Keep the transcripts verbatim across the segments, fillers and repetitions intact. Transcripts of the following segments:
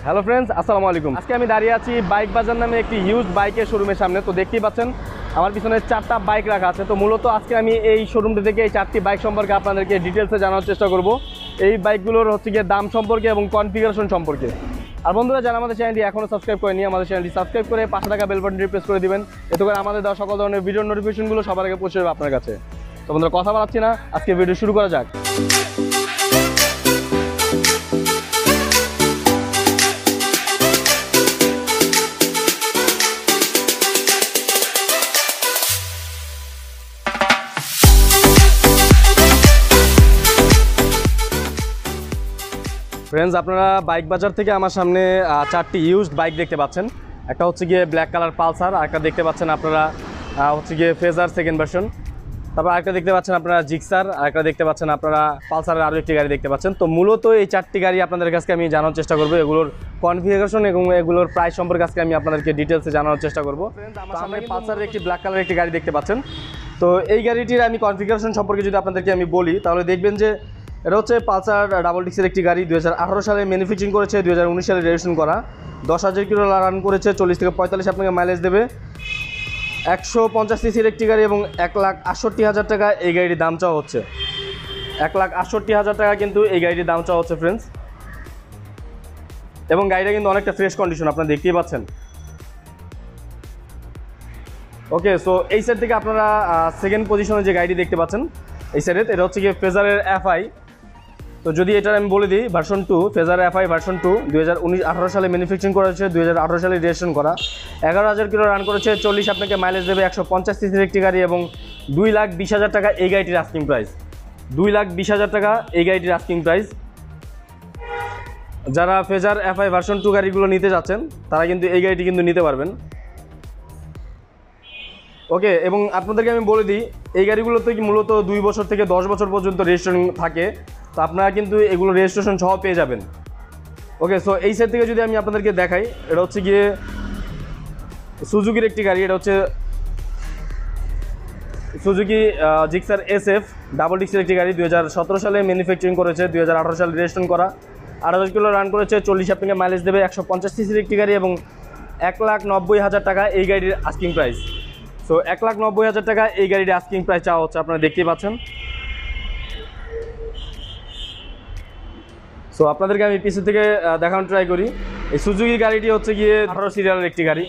Hello friends, আসসালামু আলাইকুম। আজকে আমি দাঁড়িয়ে আছি বাইক বাজার নামে একটি ইউজড বাইকের শোরুমের সামনে। তো দেখতেই পাচ্ছেন আমার পিছনে চারটা বাইক রাখা আছে। তো মূলত আজকে আমি এই শোরুমটা থেকে এই চারটি বাইক সম্পর্কে আপনাদেরকে ডিটেলসে জানার চেষ্টা করব, এই বাইকগুলোর হচ্ছে গিয়ে দাম সম্পর্কে এবং কনফিগারেশন সম্পর্কে। আর বন্ধুরা, যারা আমাদের চ্যানেলটি এখনও সাবস্ক্রাইব করেনি, আমাদের চ্যানেলটি সাবস্ক্রাইব করে পাশে থাকা বেল বাটনটি প্রেস করে দিবেন। এতে করে আমাদের দেওয়া সকল ধরনের ভিডিও নোটিফিকেশনগুলো সবার আগে পৌঁছে যাবে আপনার কাছে। তো বন্ধুরা, কথা বলাচ্ছি না, আজকে ভিডিও শুরু করা যাক। ফ্রেন্ডস, আপনারা বাইক বাজার থেকে আমার সামনে চারটি ইউজড বাইক দেখতে পাচ্ছেন। একটা হচ্ছে গিয়ে ব্ল্যাক কালার পালসার, আর একটা দেখতে পাচ্ছেন আপনারা হচ্ছে গিয়ে ফেজার সেকেন্ড ভার্সন। তারপর আরেকটা দেখতে পাচ্ছেন আপনারা জিক্সার, আর একটা দেখতে পাচ্ছেন আপনারা পালসারের আরও একটি গাড়ি দেখতে পাচ্ছেন। তো মূলত এই চারটি গাড়ি আপনাদের কাছে আমি জানার চেষ্টা করবো, এগুলোর কনফিগারেশন এবং এগুলোর প্রাইস সম্পর্কে আজকে আমি আপনাদেরকে ডিটেলসে জানানোর চেষ্টা করবো। আমার সামনে পালসারের একটি ব্ল্যাক কালারের একটি গাড়ি দেখতে পাচ্ছেন। তো এই গাড়িটির আমি কনফিগারেশন সম্পর্কে যদি আপনাদেরকে আমি বলি, তাহলে দেখবেন যে এটা হচ্ছে পালসার ডাবল ডিক্সের একটি গাড়ি। দুই হাজার আঠারো সালে ম্যানুফ্যাকচারিং করেছে, দুই হাজার উনিশ সালে রেজিস্ট্রেশন করা, দশ হাজার কিলো রান করেছে, চল্লিশ থেকে পঁয়তাল্লিশ আপনাকে মাইলেজ দেবে। একশো পঞ্চাশ সিসির একটি গাড়ি এবং এক লাখ আটষট্টি হাজার টাকা এই গাড়ির দাম চাওয়া হচ্ছে। এক লাখ আটষট্টি হাজার টাকা কিন্তু এই গাড়ির দাম চাওয়া হচ্ছে ফ্রেন্ডস। এবং গাড়িটা কিন্তু অনেকটা ফ্রেশ কন্ডিশন, আপনারা দেখতেই পাচ্ছেন। ওকে, সো এই সাইড থেকে আপনারা সেকেন্ড পজিশনে যে গাড়িটি দেখতে পাচ্ছেন এই সাইডে, এটা হচ্ছে গিয়ে ফেজারের এফআই। তো যদি এটার আমি বলে দিই, version two, Fazer FI version two, দুই হাজার উনিশ আঠারো সালে ম্যানুফ্যাকচারিং করা হয়েছে, দুই হাজার আঠারো সালে রেজিস্ট্রেশন করা, এগারো হাজার কিলো রান করেছে, চল্লিশ আপনাকে মাইলেজ দেবে, একশো পঞ্চাশ সিসির একটি গাড়ি এবং দুই লাখ বিশ হাজার টাকা এই গাড়িটির আস্কিং প্রাইস। দুই লাখ বিশ হাজার টাকা এই গাড়িটির আস্কিং প্রাইস। যারা ফেজার এফআই ভার্সন টু গাড়িগুলো নিতে যাচ্ছেন তারা কিন্তু এই গাড়িটি কিন্তু নিতে পারবেন। ওকে, এবং আপনাদেরকে আমি বলে দিই, এই গাড়িগুলোতে কি মূলত দুই বছর থেকে দশ বছর পর্যন্ত রেজিস্ট্রেশন থাকে। তো আপনারা কিন্তু এগুলো রেজিস্ট্রেশন সহ পেয়ে যাবেন। ওকে, সো এই সাইড থেকে যদি আমি আপনাদেরকে দেখাই, এটা হচ্ছে গিয়ে সুজুকির একটি গাড়ি। এটা হচ্ছে সুজুকি জিক্সার এসএফ ডাবল ডিক্সের একটি গাড়ি। দুই হাজার সতেরো সালে ম্যানুফ্যাকচারিং করেছে, দুই হাজার আঠারো সালে রেজিস্ট্রেশন করা, আট হাজার কিলো রান করেছে, চল্লিশ আপনাকে মাইলেজ দেবে, একশো পঞ্চাশ সিসির একটি গাড়ি এবং এক লাখ নব্বই হাজার টাকা এই গাড়ির আস্কিং প্রাইস। সো এক লাখ নব্বই হাজার টাকা এই গাড়ির আস্কিং প্রাইস চাওয়া হচ্ছে, আপনারা দেখতেই পাচ্ছেন। সো আপনাদেরকে আমি পিছু থেকে দেখানোর ট্রাই করি। এই সুজুকি গাড়িটি হচ্ছে গিয়ে আঠারো সিরিয়ালের একটি গাড়ি।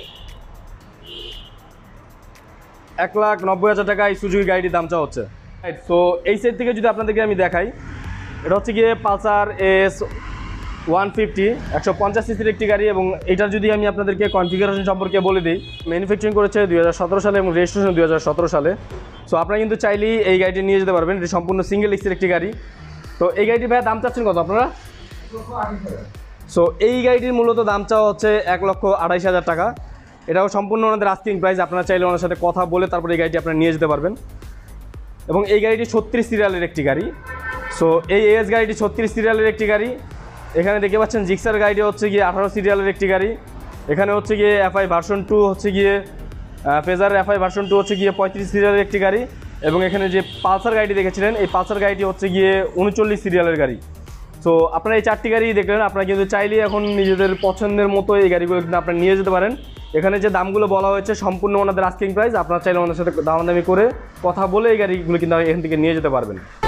এক লাখ নব্বই হাজার টাকা এই সুজুকি গাড়িটির দাম চাওয়া হচ্ছে। সো এই সাইড থেকে যদি আপনাদেরকে আমি দেখাই, এটা হচ্ছে গিয়ে পালসার এস ওয়ান ফিফটি, একশো পঞ্চাশ সিসির একটি গাড়ি এবং এটার যদি আমি আপনাদেরকে কনফিগারেশন সম্পর্কে বলে দিই, ম্যানুফ্যাকচারিং করেছে দুই হাজার সতেরো সালে এবং রেজিস্ট্রেশন দুই হাজার সতেরো সালে। সো আপনারা কিন্তু চাইলেই এই গাড়িটি নিয়ে যেতে পারবেন। এটি সম্পূর্ণ সিঙ্গেল এক্সের একটি গাড়ি। তো এই গাড়িটির ভাইয়া দাম চাচ্ছেন কত আপনারা? সো এই গাড়িটির মূলত দাম চাওয়া হচ্ছে এক লক্ষ আড়াইশ হাজার টাকা। এটাও সম্পূর্ণ ওনাদের আস্কিং প্রাইস। আপনারা চাইলে ওনার সাথে কথা বলে তারপরে এই গাড়িটি আপনারা নিয়ে যেতে পারবেন। এবং এই গাড়িটি ছত্রিশ সিরিয়ালের একটি গাড়ি। সো এই এস গাড়িটি ছত্রিশ সিরিয়ালের একটি গাড়ি। এখানে দেখতে পাচ্ছেন জিক্সার গাড়িটি হচ্ছে গিয়ে আঠারো সিরিয়ালের একটি গাড়ি। এখানে হচ্ছে গিয়ে এফআই ভার্সন টু হচ্ছে গিয়ে ফেজার এফআই ভার্সন টু হচ্ছে গিয়ে পঁয়ত্রিশ সিরিয়ালের একটি গাড়ি। এবং এখানে যে পালসার গাড়িটি দেখেছিলেন, এই পালসার গাড়িটি হচ্ছে গিয়ে উনচল্লিশ সিরিয়ালের গাড়ি। সো আপনারা এই চারটি গাড়ি দেখলেন, আপনারা কিন্তু চাইলেই এখন নিজেদের পছন্দের মতো এই গাড়িগুলো কিন্তু আপনারা নিয়ে যেতে পারেন। এখানে যে দামগুলো বলা হয়েছে সম্পূর্ণ ওনাদের আস্কিং প্রাইস। আপনারা চাইলে ওনাদের সাথে দামাদামি করে কথা বলে এই গাড়িগুলো কিন্তু এখান থেকে নিয়ে যেতে পারবেন।